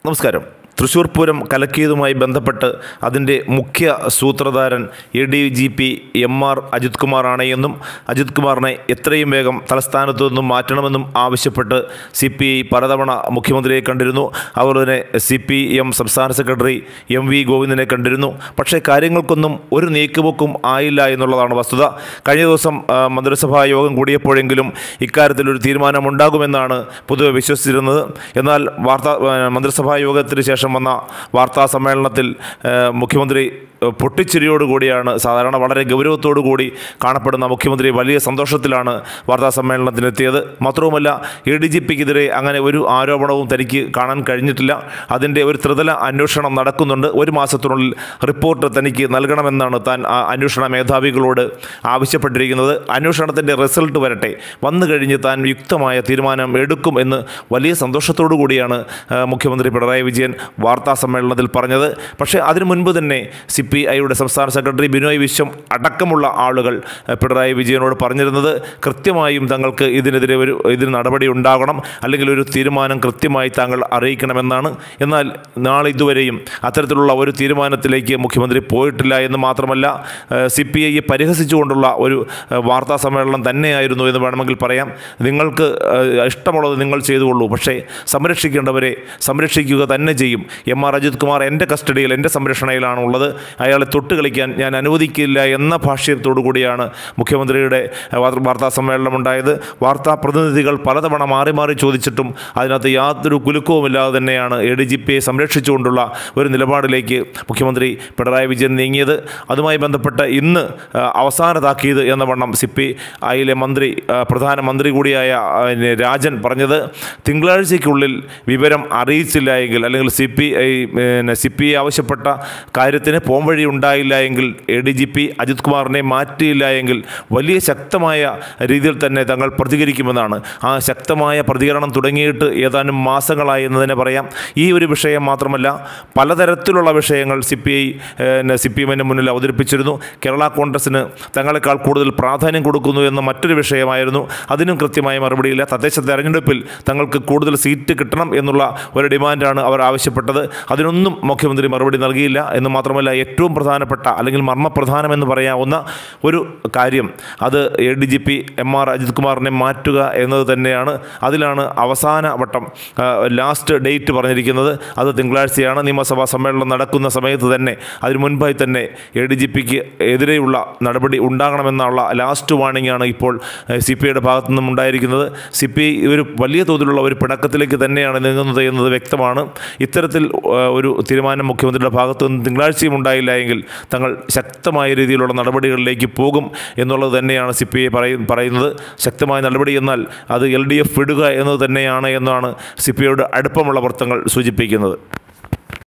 നമസ്കാരം. തൃശ്ശൂർ പൂരം കലക്കിയതുമായി ബന്ധപ്പെട്ട് അതിൻ്റെ മുഖ്യ സൂത്രധാരൻ ADGP MR അജിത് കുമാറാണ് എന്നും അജിത് കുമാറിനെ എത്രയും വേഗം തലസ്ഥാനത്തു നിന്നും മാറ്റണമെന്നും ആവശ്യപ്പെട്ട് CPI പലതവണ മുഖ്യമന്ത്രിയെ കണ്ടിരുന്നു. അതുപോലെ തന്നെ CPM സംസ്ഥാന സെക്രട്ടറി MV ഗോവിന്ദനെ കണ്ടിരുന്നു. പക്ഷേ കാര്യങ്ങൾക്കൊന്നും ഒരു നീക്കുപോക്കും ആയില്ല എന്നുള്ളതാണ് വസ്തുത. കഴിഞ്ഞ ദിവസം മന്ത്രിസഭാ യോഗം കൂടിയപ്പോഴെങ്കിലും ഇക്കാര്യത്തിലൊരു തീരുമാനമുണ്ടാകുമെന്നാണ് പൊതുവെ വിശ്വസിച്ചിരുന്നത്. എന്നാൽ മന്ത്രിസഭാ യോഗത്തിന് ശേഷം വന്ന വാർത്താ സമ്മേളനത്തിൽ മുഖ്യമന്ത്രി പൊട്ടിച്ചിരിയോടുകൂടിയാണ്, സാധാരണ വളരെ ഗൗരവത്തോടു കൂടി കാണപ്പെടുന്ന മുഖ്യമന്ത്രി വലിയ സന്തോഷത്തിലാണ് വാർത്താ സമ്മേളനത്തിനെത്തിയത്. മാത്രവുമല്ല, ADGPക്കെതിരെ അങ്ങനെ ഒരു ആരോപണവും തനിക്ക് കാണാൻ കഴിഞ്ഞിട്ടില്ല. അതിൻ്റെ ഒരു ത്രിതല അന്വേഷണം നടക്കുന്നുണ്ട്. ഒരു മാസത്തിനുള്ളിൽ റിപ്പോർട്ട് തനിക്ക് നൽകണമെന്നാണ് താൻ അന്വേഷണ മേധാവികളോട് ആവശ്യപ്പെട്ടിരിക്കുന്നത്. അന്വേഷണത്തിൻ്റെ റിസൾട്ട് വരട്ടെ, വന്നു കഴിഞ്ഞ് താൻ യുക്തമായ തീരുമാനം എടുക്കും എന്ന് വലിയ സന്തോഷത്തോടു കൂടിയാണ് മുഖ്യമന്ത്രി പിണറായി വിജയൻ വാർത്താ സമ്മേളനത്തിൽ പറഞ്ഞത്. പക്ഷേ അതിനു മുൻപ് തന്നെ CPIയുടെ സംസ്ഥാന സെക്രട്ടറി ബിനോയ് വിശ്വം അടക്കമുള്ള ആളുകൾ പിണറായി വിജയനോട് പറഞ്ഞിരുന്നത് കൃത്യമായും തങ്ങൾക്ക് ഇതിന് നടപടി ഉണ്ടാകണം, അല്ലെങ്കിൽ ഒരു തീരുമാനം കൃത്യമായി താങ്കൾ അറിയിക്കണമെന്നാണ്. എന്നാൽ നാളെ ഇതുവരെയും അത്തരത്തിലുള്ള ഒരു തീരുമാനത്തിലേക്ക് മുഖ്യമന്ത്രി പോയിട്ടില്ല എന്ന് മാത്രമല്ല, CPIയെ പരിഹസിച്ചുകൊണ്ടുള്ള ഒരു വാർത്താ സമ്മേളനം തന്നെയായിരുന്നു എന്ന് വേണമെങ്കിൽ പറയാം. നിങ്ങൾക്ക് ഇഷ്ടമുള്ളത് നിങ്ങൾ ചെയ്തുകൊള്ളൂ, പക്ഷേ സംരക്ഷിക്കേണ്ടവരെ സംരക്ഷിക്കുക തന്നെ ചെയ്യും. MR അജിത് കുമാർ എൻ്റെ കസ്റ്റഡിയിൽ, എൻ്റെ സംരക്ഷണയിലാണുള്ളത്, അയാളെ തൊട്ട് കളിക്കാൻ ഞാൻ അനുവദിക്കില്ല എന്ന ഭാഷ്യത്തോടു കൂടിയാണ് മുഖ്യമന്ത്രിയുടെ വാർത്താ സമ്മേളനം ഉണ്ടായത്. വാർത്താ പ്രതിനിധികൾ പലതവണ മാറി മാറി ചോദിച്ചിട്ടും അതിനകത്ത് യാതൊരു കുലുക്കവുമില്ലാതെ തന്നെയാണ് ADGPയെ സംരക്ഷിച്ചുകൊണ്ടുള്ള ഒരു നിലപാടിലേക്ക് മുഖ്യമന്ത്രി പിണറായി വിജയൻ നീങ്ങിയത്. അതുമായി ബന്ധപ്പെട്ട് ഇന്ന് അവസാന താക്കീത് എന്ന വണ്ണം CPIയിലെ പ്രധാനമന്ത്രി കൂടിയായ രാജൻ പറഞ്ഞത്, തിങ്കളാഴ്ചയ്ക്കുള്ളിൽ വിവരം അറിയിച്ചില്ല എങ്കിൽ, അല്ലെങ്കിൽ CPI ആവശ്യപ്പെട്ട കാര്യത്തിന് പോംവഴി ഉണ്ടായില്ല എങ്കിൽ, ADGP അജിത് കുമാറിനെ മാറ്റിയില്ല എങ്കിൽ വലിയ ശക്തമായ രീതിയിൽ തന്നെ തങ്ങൾ പ്രതികരിക്കുമെന്നാണ്. ആ ശക്തമായ പ്രതികരണം തുടങ്ങിയിട്ട് ഏതാനും മാസങ്ങളായി എന്ന് തന്നെ പറയാം. ഈ ഒരു വിഷയം മാത്രമല്ല, പലതരത്തിലുള്ള വിഷയങ്ങൾ CPM മുന്നിൽ അവതരിപ്പിച്ചിരുന്നു. കേരള കോൺഗ്രസിന് തങ്ങളെക്കാൾ കൂടുതൽ പ്രാധാന്യം കൊടുക്കുന്നു എന്ന മറ്റൊരു വിഷയമായിരുന്നു. അതിനും കൃത്യമായ മറുപടിയില്ല. തദ്ദേശ തെരഞ്ഞെടുപ്പിൽ തങ്ങൾക്ക് കൂടുതൽ സീറ്റ് കിട്ടണം എന്നുള്ള ഒരു ഡിമാൻഡാണ് അവർ ആവശ്യപ്പെട്ടത്. അതിനൊന്നും മുഖ്യമന്ത്രി മറുപടി നൽകിയില്ല എന്ന് മാത്രമല്ല, ഏറ്റവും പ്രധാനപ്പെട്ട, അല്ലെങ്കിൽ മർമ്മപ്രധാനമെന്ന് പറയാവുന്ന ഒരു കാര്യം, അത് ADGP MR അജിത് കുമാറിനെ മാറ്റുക എന്നത് തന്നെയാണ്. അതിലാണ് അവസാന വട്ടം ലാസ്റ്റ് ഡേറ്റ് പറഞ്ഞിരിക്കുന്നത്. അത് തിങ്കളാഴ്ചയാണ്. നിയമസഭാ സമ്മേളനം നടക്കുന്ന സമയത്ത് തന്നെ, അതിനു മുൻപായി തന്നെ ADGPക്ക് എതിരെയുള്ള നടപടി ഉണ്ടാകണമെന്നുള്ള ലാസ്റ്റ് വാർണിംഗ് ആണ് ഇപ്പോൾ CPIയുടെ ഭാഗത്തു നിന്നും ഉണ്ടായിരിക്കുന്നത്. CPI ഒരു വലിയ തോതിലുള്ള ഒരു പിണക്കത്തിലേക്ക് തന്നെയാണ് നീങ്ങുന്നത് എന്നത് വ്യക്തമാണ്. ഇത്തരത്തിൽ ഒരു തീരുമാനം മുഖ്യമന്ത്രിയുടെ ഭാഗത്തു നിന്ന് തിങ്കളാഴ്ചയും ഉണ്ടായില്ല എങ്കിൽ തങ്ങൾ ശക്തമായ രീതിയിലുള്ള നടപടികളിലേക്ക് പോകും എന്നുള്ളത് തന്നെയാണ് CPI പറയുന്നത്. ശക്തമായ നടപടി എന്നാൽ അത് LDF വിടുക എന്നത് തന്നെയാണ് എന്നാണ് CPIയോട് അടുപ്പമുള്ള വൃത്തങ്ങൾ സൂചിപ്പിക്കുന്നത്.